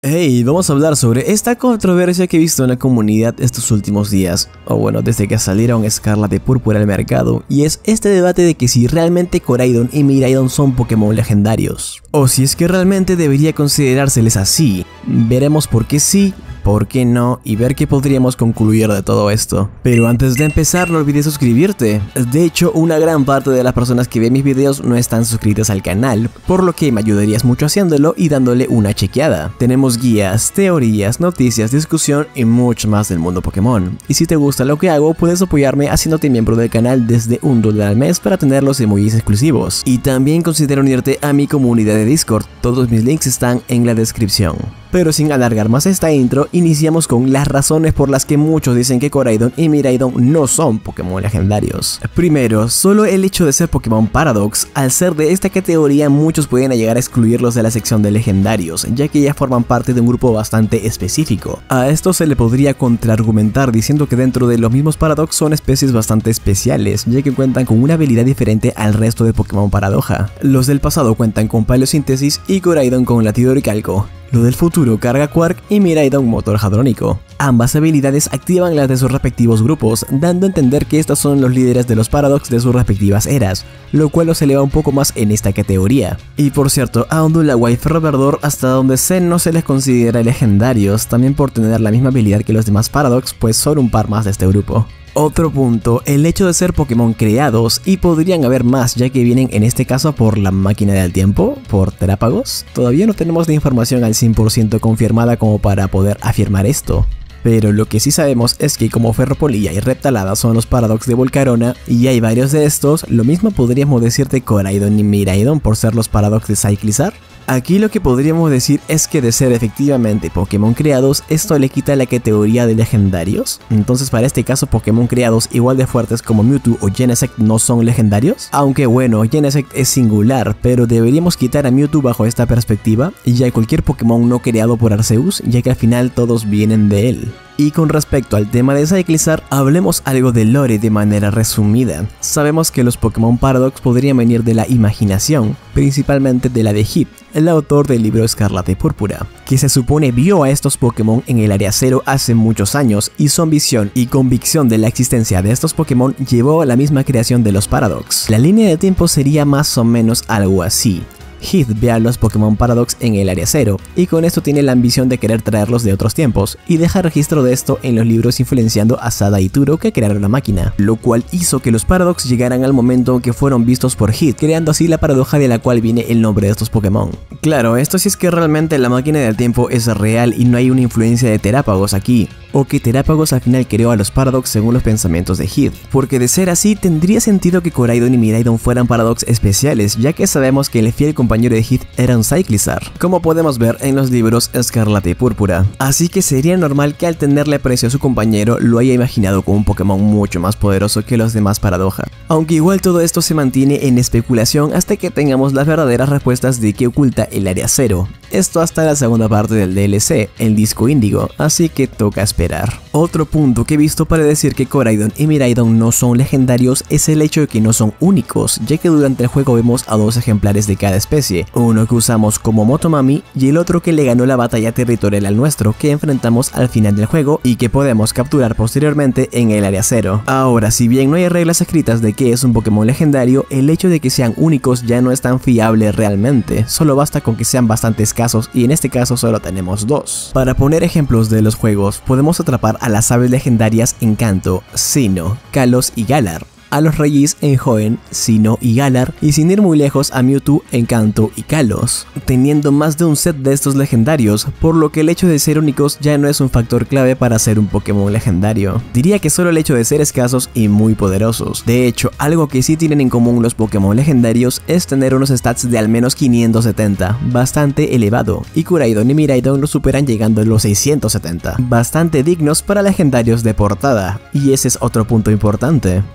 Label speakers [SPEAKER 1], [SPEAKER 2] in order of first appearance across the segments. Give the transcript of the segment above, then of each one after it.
[SPEAKER 1] Hey, vamos a hablar sobre esta controversia que he visto en la comunidad estos últimos días, o bueno, desde que salieron Escarlata y Púrpura al mercado, y es este debate de que si realmente Koraidon y Miraidon son Pokémon legendarios, o si es que realmente debería considerárseles así. Veremos por qué sí, por qué no, y ver qué podríamos concluir de todo esto. Pero antes de empezar, no olvides suscribirte. De hecho, una gran parte de las personas que ven mis videos no están suscritas al canal, por lo que me ayudarías mucho haciéndolo y dándole una chequeada. Tenemos guías, teorías, noticias, discusión y mucho más del mundo Pokémon. Y si te gusta lo que hago, puedes apoyarme haciéndote miembro del canal desde $1 al mes para tener los emojis exclusivos. Y también considera unirte a mi comunidad de Discord, todos mis links están en la descripción. Pero sin alargar más esta intro, iniciamos con las razones por las que muchos dicen que Koraidon y Miraidon no son Pokémon legendarios. Primero, solo el hecho de ser Pokémon Paradox. Al ser de esta categoría, muchos pueden llegar a excluirlos de la sección de legendarios, ya que ya forman parte de un grupo bastante específico. A esto se le podría contraargumentar diciendo que dentro de los mismos Paradox son especies bastante especiales, ya que cuentan con una habilidad diferente al resto de Pokémon Paradoja. Los del pasado cuentan con Paleosíntesis y Koraidon con Latido Oricalco. Lo del futuro carga Quark y Miraidon motor hadrónico. Ambas habilidades activan las de sus respectivos grupos, dando a entender que estos son los líderes de los Paradox de sus respectivas eras, lo cual los eleva un poco más en esta categoría. Y por cierto, a Ondulagua y Ferroverdor, hasta donde sé, no se les considera legendarios, también por tener la misma habilidad que los demás Paradox, pues son un par más de este grupo. Otro punto, el hecho de ser Pokémon creados, y podrían haber más ya que vienen en este caso por la máquina del tiempo, por Terápagos. Todavía no tenemos la información al 100% confirmada como para poder afirmar esto. Pero lo que sí sabemos es que como Ferropolilla y Reptalada son los Paradox de Volcarona, y hay varios de estos, lo mismo podríamos decir de Koraidon y Miraidon por ser los Paradox de Cyclizar. Aquí lo que podríamos decir es que de ser efectivamente Pokémon creados, esto le quita la categoría de legendarios. Entonces para este caso Pokémon creados igual de fuertes como Mewtwo o Genesect no son legendarios. Aunque bueno, Genesect es singular, pero deberíamos quitar a Mewtwo bajo esta perspectiva, y ya cualquier Pokémon no creado por Arceus, ya que al final todos vienen de él. Y con respecto al tema de Cyclizar, hablemos algo de lore de manera resumida. Sabemos que los Pokémon Paradox podrían venir de la imaginación, principalmente de la de Heath, el autor del libro Escarlata y Púrpura, que se supone vio a estos Pokémon en el Área Cero hace muchos años, y su ambición y convicción de la existencia de estos Pokémon llevó a la misma creación de los Paradox. La línea de tiempo sería más o menos algo así. Heath ve a los Pokémon Paradox en el Área Cero, y con esto tiene la ambición de querer traerlos de otros tiempos, y deja registro de esto en los libros influenciando a Sada y Turo que crearon la máquina, lo cual hizo que los Paradox llegaran al momento que fueron vistos por Heath, creando así la paradoja de la cual viene el nombre de estos Pokémon. Claro, esto sí es que realmente la máquina del tiempo es real y no hay una influencia de Terápagos aquí, o que Terápagos al final creó a los Paradox según los pensamientos de Heath, porque de ser así tendría sentido que Koraidon y Miraidon fueran Paradox especiales, ya que sabemos que el fiel compañero de Heath era un Cyclizar, como podemos ver en los libros Escarlata y Púrpura. Así que sería normal que al tenerle aprecio a su compañero lo haya imaginado como un Pokémon mucho más poderoso que los demás Paradoja. Aunque igual todo esto se mantiene en especulación hasta que tengamos las verdaderas respuestas de qué oculta el Área Cero. Esto hasta la segunda parte del DLC, el Disco Índigo, así que toca esperar. Otro punto que he visto para decir que Koraidon y Miraidon no son legendarios es el hecho de que no son únicos, ya que durante el juego vemos a dos ejemplares de cada especie, uno que usamos como Motomami y el otro que le ganó la batalla territorial al nuestro que enfrentamos al final del juego y que podemos capturar posteriormente en el Área Cero. Ahora, si bien no hay reglas escritas de qué es un Pokémon legendario, el hecho de que sean únicos ya no es tan fiable realmente, solo basta con que sean bastante escasos, y en este caso solo tenemos dos. Para poner ejemplos de los juegos, podemos atrapar a las aves legendarias en Kanto, Sinnoh, Kalos y Galar, a los Regis en Hoenn, Sinnoh y Galar, y sin ir muy lejos a Mewtwo en Kanto y Kalos, teniendo más de un set de estos legendarios, por lo que el hecho de ser únicos ya no es un factor clave para ser un Pokémon legendario. Diría que solo el hecho de ser escasos y muy poderosos. De hecho, algo que sí tienen en común los Pokémon legendarios es tener unos stats de al menos 570, bastante elevado, y Koraidon y Miraidon lo superan llegando a los 670, bastante dignos para legendarios de portada. Y ese es otro punto importante. Desde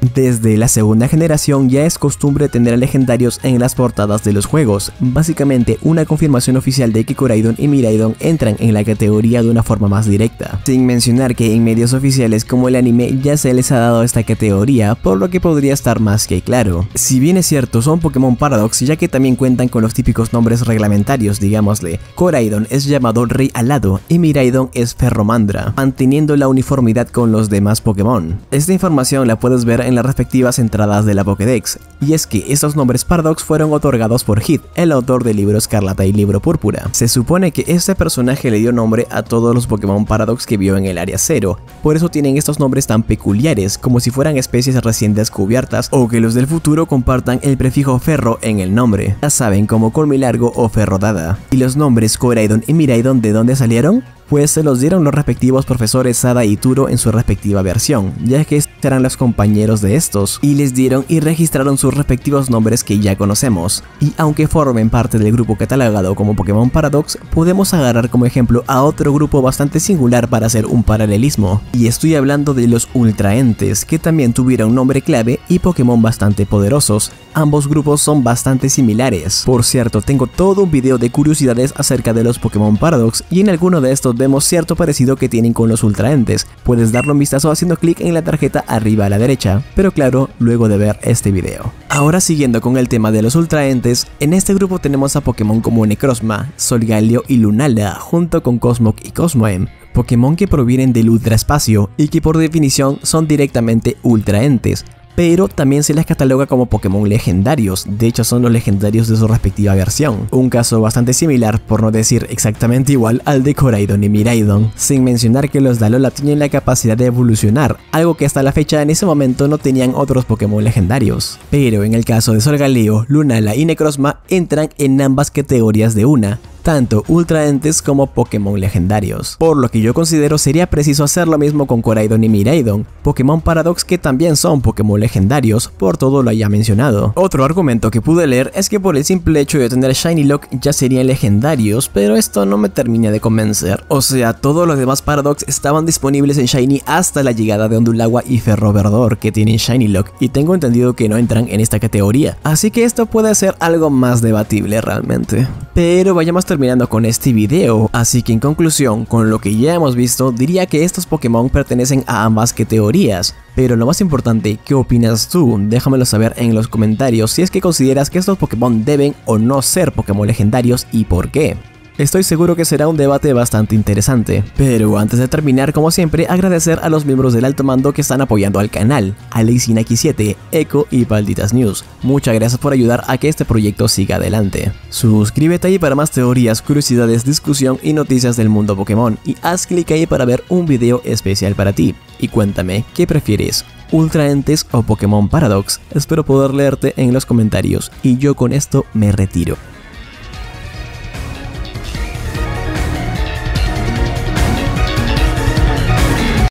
[SPEAKER 1] Desde la segunda generación ya es costumbre tener legendarios en las portadas de los juegos, básicamente una confirmación oficial de que Koraidon y Miraidon entran en la categoría de una forma más directa, sin mencionar que en medios oficiales como el anime ya se les ha dado esta categoría, por lo que podría estar más que claro. Si bien es cierto, son Pokémon Paradox, ya que también cuentan con los típicos nombres reglamentarios, digámosle. Koraidon es llamado Rey Alado y Miraidon es Ferromandra, manteniendo la uniformidad con los demás Pokémon. Esta información la puedes ver en las respectivas entradas de la Pokédex, y es que estos nombres Paradox fueron otorgados por Heath, el autor del libro Escarlata y libro Púrpura. Se supone que este personaje le dio nombre a todos los Pokémon Paradox que vio en el Área 0, por eso tienen estos nombres tan peculiares, como si fueran especies recién descubiertas o que los del futuro compartan el prefijo ferro en el nombre, ya saben, como Colmilargo o Ferrodada. ¿Y los nombres Koraidon y Miraidon de dónde salieron? Pues se los dieron los respectivos profesores Sada y Turo en su respectiva versión, ya que eran los compañeros de estos, y les dieron y registraron sus respectivos nombres que ya conocemos. Y aunque formen parte del grupo catalogado como Pokémon Paradox, podemos agarrar como ejemplo a otro grupo bastante singular para hacer un paralelismo, y estoy hablando de los Ultraentes, que también tuvieron nombre clave y Pokémon bastante poderosos. Ambos grupos son bastante similares. Por cierto, tengo todo un video de curiosidades acerca de los Pokémon Paradox, y en alguno de estos vemos cierto parecido que tienen con los Ultraentes. Puedes darle un vistazo haciendo clic en la tarjeta arriba a la derecha, pero claro, luego de ver este video. Ahora siguiendo con el tema de los Ultraentes, en este grupo tenemos a Pokémon como Necrozma, Solgaleo y Lunala, junto con Cosmog y Cosmoem, Pokémon que provienen del ultraespacio y que por definición son directamente Ultraentes, pero también se les cataloga como Pokémon legendarios, de hecho son los legendarios de su respectiva versión. Un caso bastante similar, por no decir exactamente igual, al de Koraidon y Miraidon, sin mencionar que los Dalola tienen la capacidad de evolucionar, algo que hasta la fecha en ese momento no tenían otros Pokémon legendarios. Pero en el caso de Solgaleo, Lunala y Necrozma entran en ambas categorías de una, tanto Ultraentes como Pokémon legendarios, por lo que yo considero sería preciso hacer lo mismo con Koraidon y Miraidon, Pokémon Paradox que también son Pokémon legendarios por todo lo ya mencionado. Otro argumento que pude leer es que por el simple hecho de tener Shiny Lock ya serían legendarios, pero esto no me termina de convencer. O sea, todos los demás Paradox estaban disponibles en Shiny hasta la llegada de Ondulagua y Ferroverdor, que tienen Shiny Lock, y tengo entendido que no entran en esta categoría, así que esto puede ser algo más debatible realmente. Pero vayamos terminando con este video, así que en conclusión, con lo que ya hemos visto, diría que estos Pokémon pertenecen a ambas categorías, pero lo más importante, ¿qué opinas tú? Déjamelo saber en los comentarios si es que consideras que estos Pokémon deben o no ser Pokémon legendarios y por qué. Estoy seguro que será un debate bastante interesante, pero antes de terminar, como siempre, agradecer a los miembros del alto mando que están apoyando al canal, AlexinaX7, Echo y Palditas News. Muchas gracias por ayudar a que este proyecto siga adelante. Suscríbete ahí para más teorías, curiosidades, discusión y noticias del mundo Pokémon, y haz clic ahí para ver un video especial para ti. Y cuéntame, ¿qué prefieres? ¿Ultraentes o Pokémon Paradox? Espero poder leerte en los comentarios, y yo con esto me retiro.